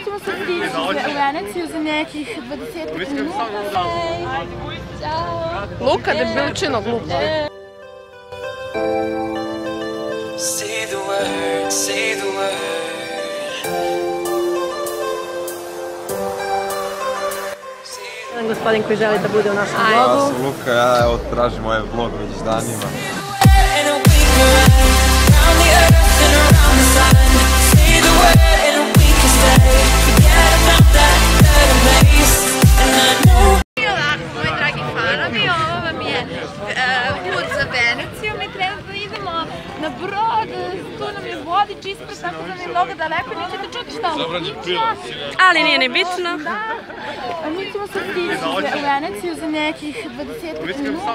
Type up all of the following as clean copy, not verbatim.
mi ćemo se stići u Veneciju za nekih 20 minuta. Ćao! Luka debilčino glupa. Say the word, say the word. Jedan gospodin koji želi da bude u našem vlogu. Ja sam Luka, ja evo tražim ovaj vlog već danima. Moji dragi fanovi, ovo vam je put za Veneciju. Mi trenutno idemo na brod, tu nam je vodič ispred, tako da mi je mnogo daleko. Nećete čuti šta vam priča. Ali nije ni bitno. Mi ćemo se stići u Veneciju za nekih 20 minuta.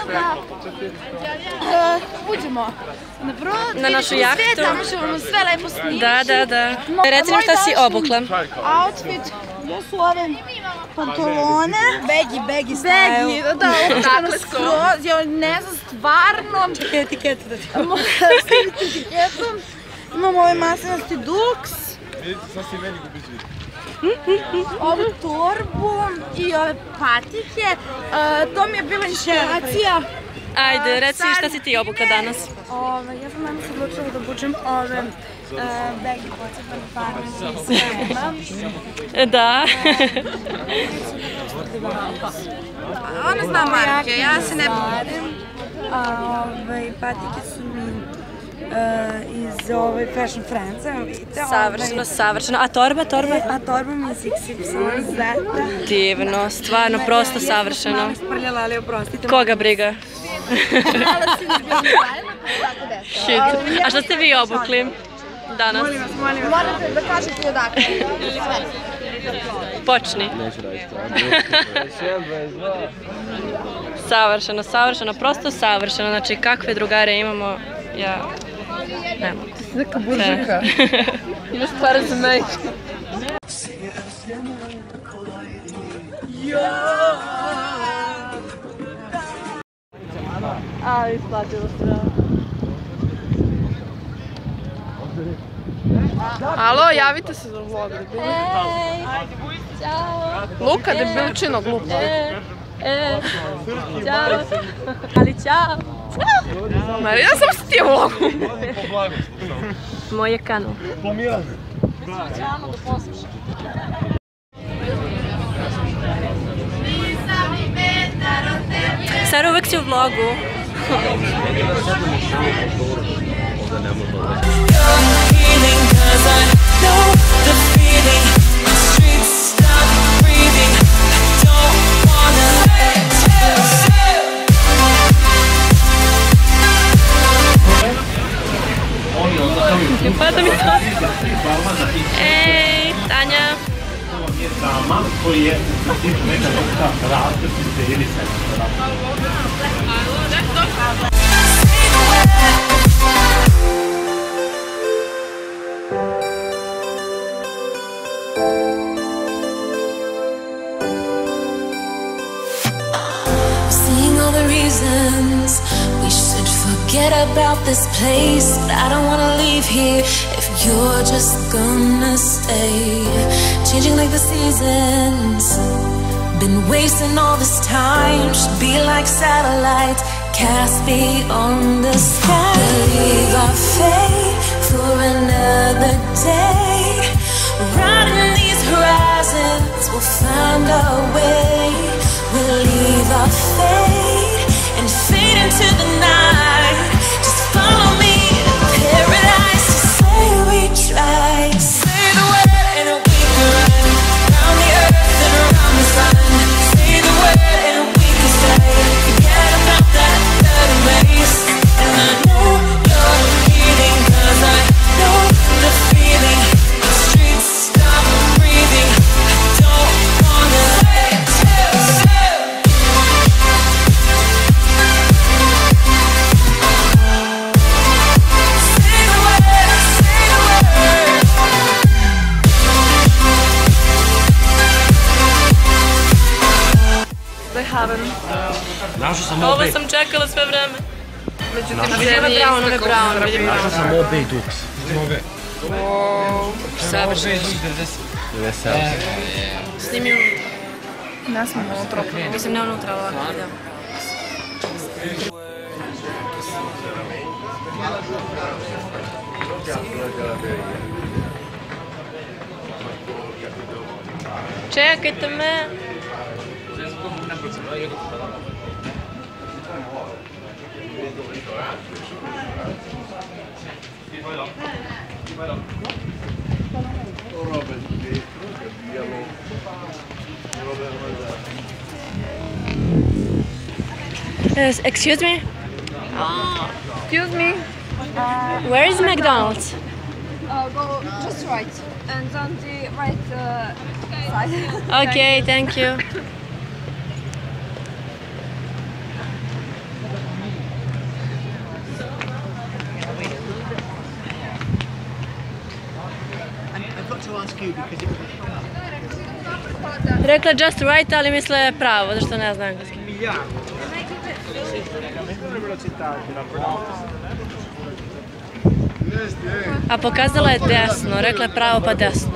Uđemo na brod, na našu jahtu. tamo ćemo vam sve lepo snimiti. Da. Reci nam šta si obukla. Outfit, gdje su ove pantalone? Baggy style. Baggy, da, ovo skroz, ja ne znam, stvarno. Čekaj etiketu da ti imamo. Etiketom. Imamo ovaj maslinasti duks. Sad si meni gubiš vid. Ovu torbu i ove patike. To mi je bila inspiracija. Ajde, reci šta si ti obukla danas. Ja sam danas odlučila da obučem ove baggy pocepane farme i sve. Da. Ona zna marke, ja se ne budim. Patike su mi iz Fashion Friends, evo vidite. Savršeno. A torba? A torba mi je XY zeta. Divno, stvarno, prosto savršeno. Malo sprljala, ali oprostite. Koga briga? Malo si mi bilo zajedno, tako dešava. A što ste vi obukli danas? Molim vas. Morate da kažete odakle. Počni. Savršeno, prosto savršeno. Znači, kakve drugare imamo, ja ne mogu. Neka buržuka. Imaš pare za mene. Ali isplatilo se. Alo, javite se za vlog. Ćao! Luka debilčino glupa. Ćao! Ali ćao! Ja sam s ti vlogu. Moje kanal. Sara, uvek si u vlogu. Pada mi to. Ej, Tanja. Seeing all the reasons we should forget about this place, but I don't wanna leave here if you're just gonna stay. Changing like the seasons, been wasting all this time. Should be like satellites cast beyond the sky. Leave our fate for another day. Riding these horizons, we'll find our way. We'll leave our fate and fade into the night. Just follow me to paradise. Just say we tried. Say the word and we can run around the earth and around the sun. Say the word and we can stay. Forget about that dirty race. And I know you're healing, 'cause I know the feeling. The streets stop breathing. I don't wanna let you. Ovo sam čekala sve vreme. Međutim, Brown. Našao sam obej duks. Savršeno. Snimim, Ne smo unutra. mislim ne unutra ovako video. Čekajte me. Excuse me? Excuse me. Where is McDonald's? Go just right. And on the right side. Okay, thank you. Rekla just right, ali misle pravo, zašto ne znam engleski. A pokazala je desno, rekla je pravo pa desno.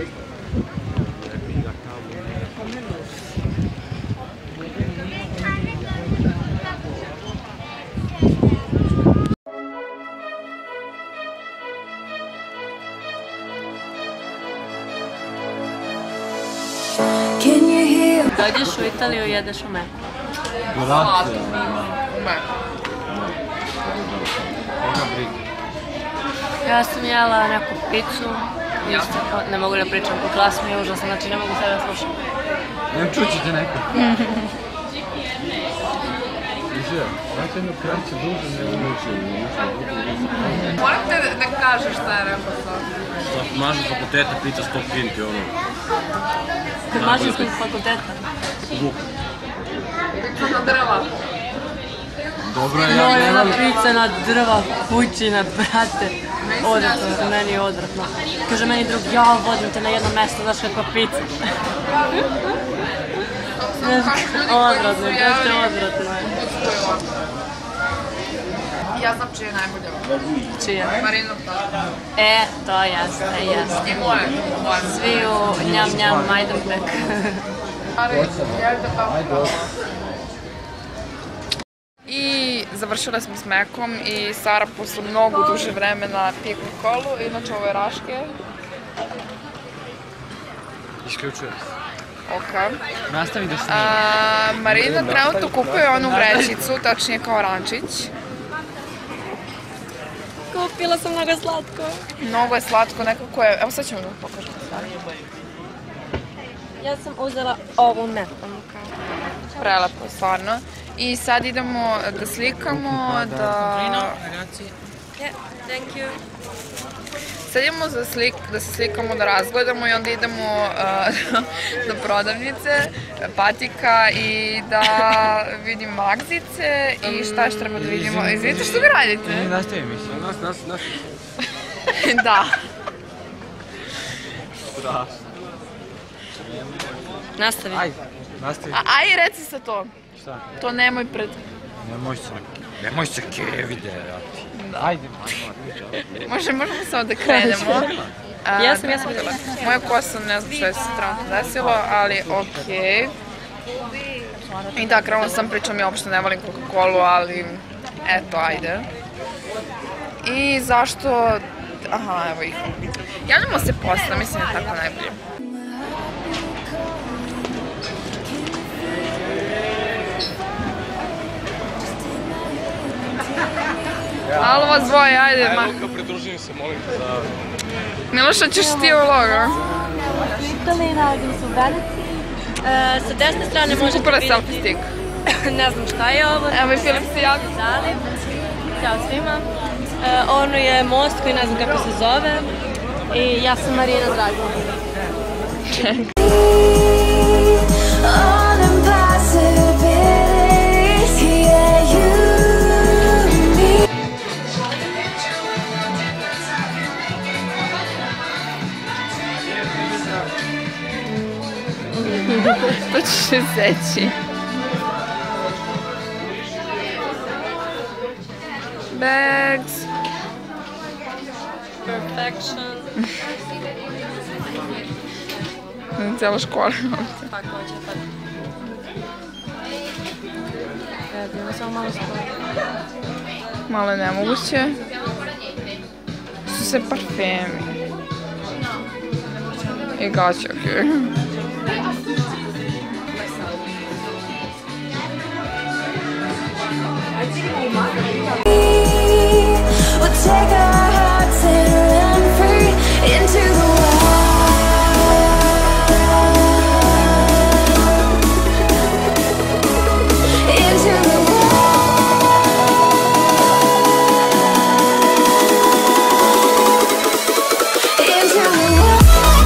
Dođeš u Italiju i jedeš u Meku. Ja sam jela neku picu, ne mogu da pričam, po glas mi je užasno, znači ne mogu sve da slušam. Ne čućete neko. Znate jedno kraće duže ne unuče. Morate da kažeš šta je rekao sad. Sa mašinskog fakulteta pizza 100 kinti, ono. Kod mašinskog fakulteta? Vuk. Pizza na drva. Dobro je, No, jedna pizza na drva, kućina, brate. Odvratno, meni je odvratno. Kaže meni drug, ja vodim te na jedno mesto, znaš kakva pizza. Odvratno, baš je odvratno. Ja znam čije je najbolje. Čije? Marino. To jeste, jeste. I moje. Svi u njam njam Majdanpek. I završile smo s Mekom i Sara posle mnogo duže vremena pije Coca-Colu, inače ovo je Raške. Isključujem. Ok. Nastavi da snimim. Marina trenutno kupuje onu vrećicu, tačnije kao rančić. Kupila sam mnogo slatko. Mnogo je slatko, nekako je... Evo sad ćemo da pokažem stvari. Ja sam uzela ovu metom. Prelepo, stvarno. I sad idemo da slikamo, da... Yeah, thank you. Sad idemo da se slikamo, da razgledamo i onda idemo do prodavnice, patika i da vidim magzice i šta još treba da vidimo. Izvinite, što vi radite? Nastavi mislim. Nas. Da. Nastavi. Ajde, nastavi. Aj, reci se to. Šta? To nemoj pred... Nemoj se kevide, rati. Ajde. Možemo samo da krenemo. Jesam. Moja kosa, ne znam što je se trenutno desilo, ali okej. I da, krenula sam pričam, ja uopšte ne volim Coca-Colu, ali eto, ajde. I zašto... Aha, evo ih. Javljamo se posle, mislim da je tako najbolje. Alo vas dvoje, ajde. Evo, pridružujem se, molim te za... Miloša, ćeš ti u vlogu? U Italiji nalazim se u Veneciji. Sa desne strane možete Kupila vidjeti... selfie stick. Ne znam šta je ovo. Evo i Filip se javio. Ćao svima. Ono je most koji ne znam kako se zove. I ja sam Marina Drago. To ćeš se seći. Bags. Perfection. Cijela škola. Tako hoće, tako. Idemo samo malo skoro. Malo je nemoguće. Su se parfemi. I gaće, okej. We'll take our hearts and run free into the wild. Into the wild. Into the wild.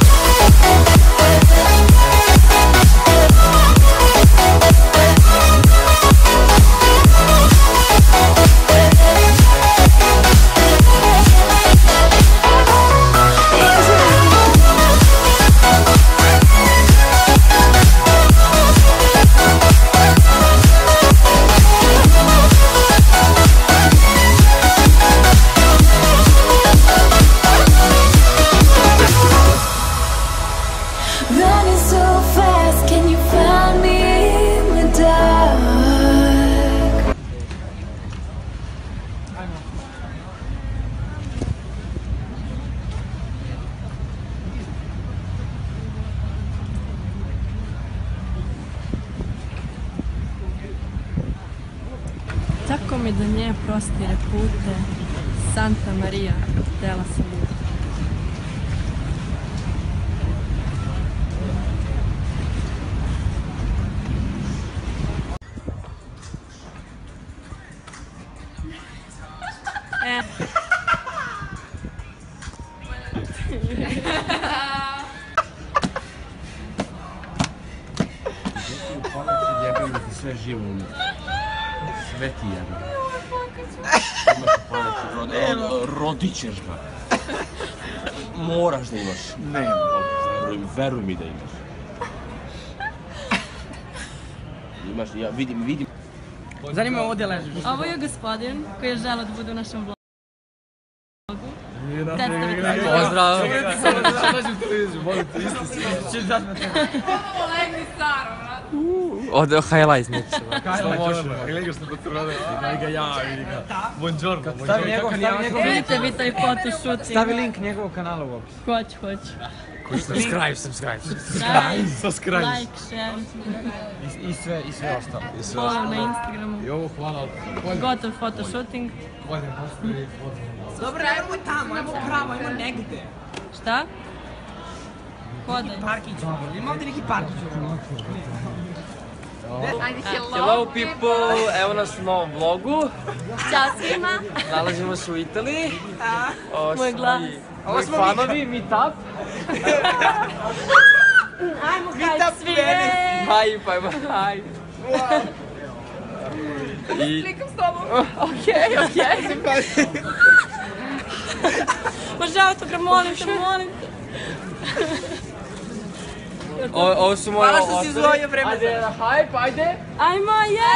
Running so fast, can you find me in the dark? Tako mi do nje prostire pute, Santa Maria della Salute. Jebim ti sve živo unutra. Sve ti jebim. Rodit ćeš ga. Moraš da imaš. Ne. Veruj mi da imaš. Imaš, ja vidim. Zanima me ovdje ležiš. Ovo je gospodin koji je želeo da bude u našem vlogu. Pozdrav! Samo da nađem televiziju, molim te, isti si. Češ dat me tebe. Legni staro, brate. Ovdje highlights neće se. Gledaš na potvrde. Vidi ga ja, vidi ga. Buongiorno. Stavi njegov. Vidite vi taj fotoshooting. Stavi link njegovog kanala u opis. Hoću. Subscribe. Like, share. I sve ostalo. Follow na Instagramu. I ovo hvala. Gotov fotoshooting. Dobro, ajmo tamo, ajmo pravo, ajmo negde. Šta? Hodaj. Parkić, ima ovdje neki parkić. Ajde, Hello people, evo nas u novom vlogu. Ćao svima. Nalazimo se u Italiji. Moj glas. Moji fanovi, meetup. Ajmo hajt svi. Hype, ajmo hype. slikam s tobom. Okej. Može autogram, molim te. Ovo su moje Hvala što si izdvojio vreme za Ajde, hype, ajde. Ajmo,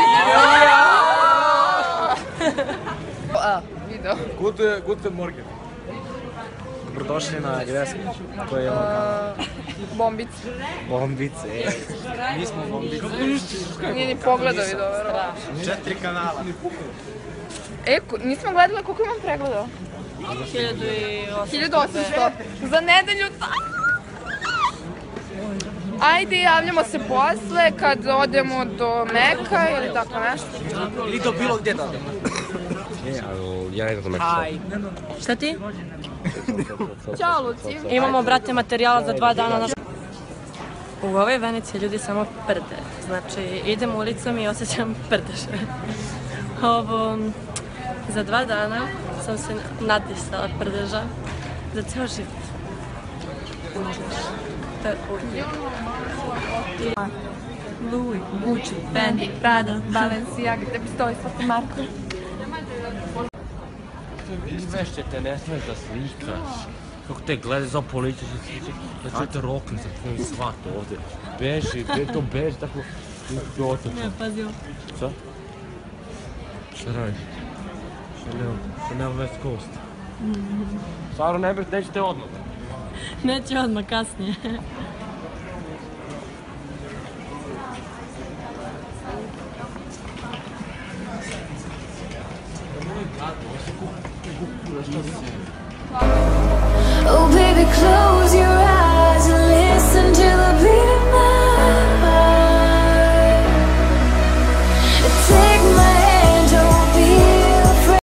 Video. Guten Morgen. Dobrodošli na Gresku, to je Bombice. Bombice. Mi smo bombice. Nije ni pogledao video, verovatno. 4 kanala. Nismo gledali koliko imam pregledao? 1800. Za nedelju. Ajde, javljamo se posle kad odemo do Meka ili tako nešto. Ili do bilo gdje da odemo. Ja ne znam to Šta ti? Ćao, Luci. Imamo, brate, materijala za 2 dana. U ovoj Veneciji ljudi samo prde. Znači, idem ulicom i osjećam prdeže. Za 2 dana sam se nadisala prdeža. Za ceo život. To je uvijek. Louis, Gucci, Fendi, Prada, Balenciaga, gde bi stoji svako Marko. Izvešćete, ne smiješ da slikaš. Kako te gledaj za policiju, da ću te roknu za tvoj svat ovdje. Beži, tako... Ne, pazi ovo. Šta? Šta radiš? Chanel West Coast. Stvarno ne bih, nećete odmah. Neće odmah, kasnije. Oh baby, close your eyes and listen to the beat of my heart. Take my hand, don't be afraid.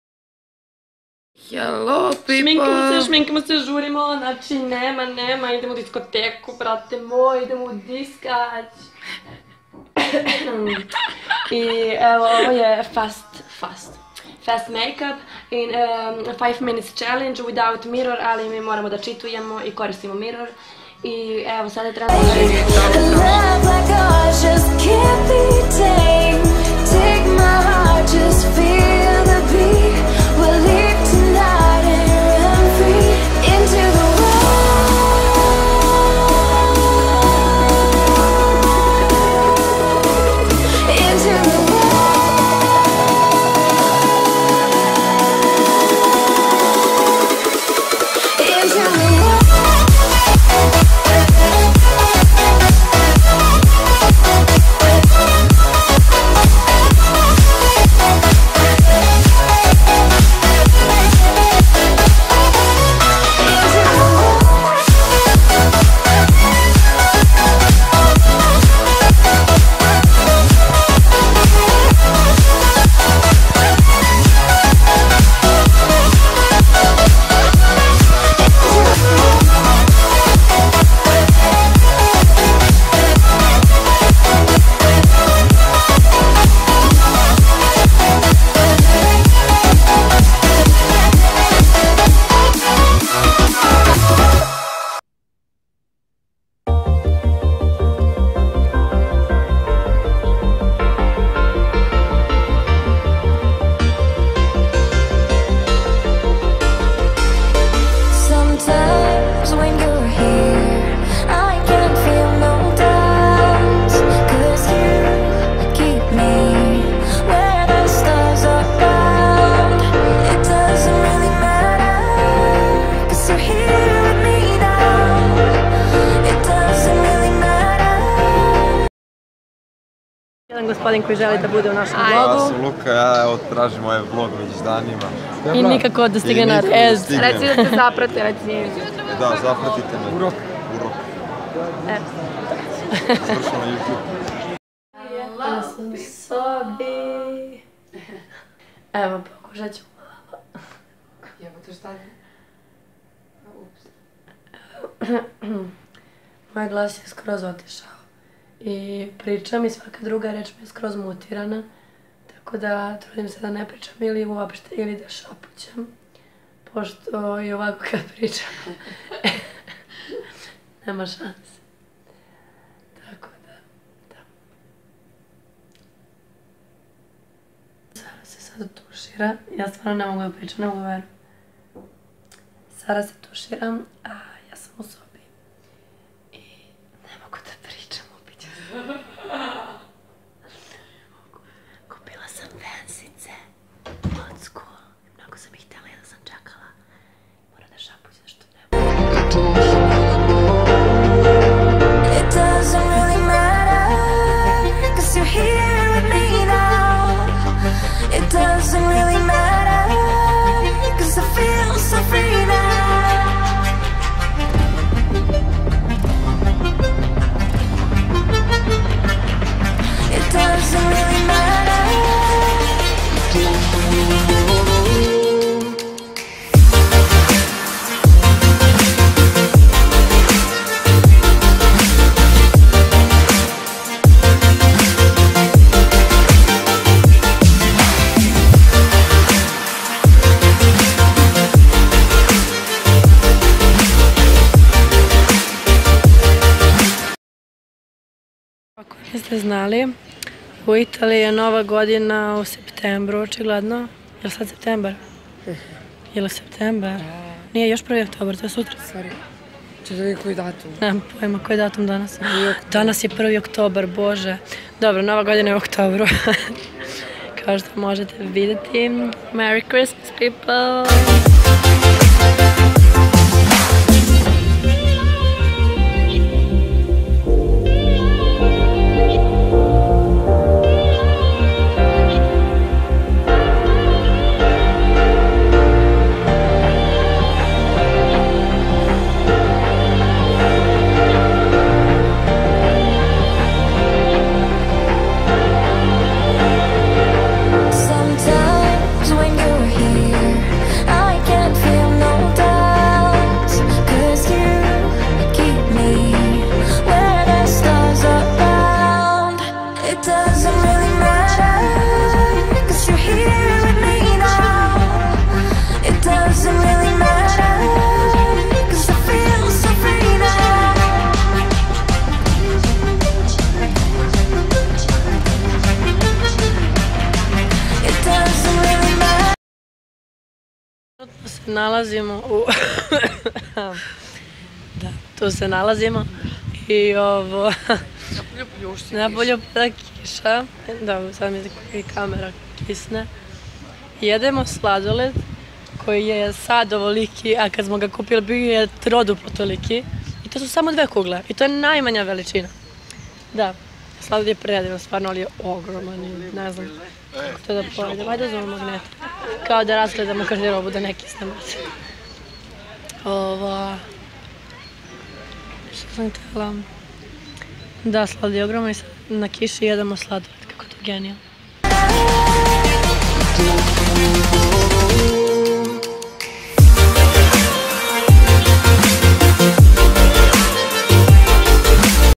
Hello people! Šminkamo se, žurimo, znači nema, idemo u diskoteku, brate moj, idemo u diskać. I evo, ovo je fast makeup in 5 minutes challenge without mirror, ali mi moramo da čitujemo i koristimo mirror. I evo, sada je trenutno da Love like ours just can't be tamed. Take my heart, just feel the beat. We'll leave tonight and run free into the world. Into the gospodin koji želi da bude u našem Ja vlogu. sam Luka, ja evo tražim ovaj vlog već danima. I nikako da stigne na red. Reci da te zaprate, reci. Da, zapratite me. Urok. Završamo na YouTube. Ja sam sobi. Evo, pokušat ću malo. Jebote, šta je? Moj glas je skroz otišao. I pričam i svaka druga reč mi je skroz mutirana. Tako da trudim se da ne pričam ili uopšte, ili da šapućem. Pošto i ovako kad pričam, nema šanse. Tako da. Sara se sad tušira. Ja stvarno ne mogu da pričam, ne mogu da verujem. Sara se tušira, a ja sam u sobi. I ne mogu da pričam, ubiću se. Kupila sam vensice. Od school. Mnogo sam ih htjela, jedno sam čekala. Moram da šapućem što ne mogu. It doesn't really matter, 'cause you're here with me now. It doesn't really matter, 'cause I feel so free now. It doesn't really matter. Ako niste znali, u Italiji je Nova godina u septembru, očigledno. Je li sad septembar? Je li septembar? Nije, još 1. oktobar, to je sutra. Sorry. Češ da vidim koji datum? Nemam pojma koji je datum danas. Danas je 1. oktobar, bože. Dobro, Nova godina je u oktobru. Kao što možete vidjeti. Merry Christmas, people! nalazimo u... Da, tu se nalazimo i ovo... Napolju pada kiša. Da, sad mi i kamera kisne. Jedemo sladoled koji je sad ovoliki, a kad smo ga kupili bio je troduplo toliki. I to su samo 2 kugle i to je najmanja veličina. Da, sladoled je predivan, stvarno, ali je ogroman i ne znam kako to da pojedem. Ajde uzmemo magnet. Kao da razgledamo garderobu da ne kisnemo se. Ovo... Što sam htjela? Da, sladoled je ogroman i sad na kiši jedemo sladoled, kako to je genijalno.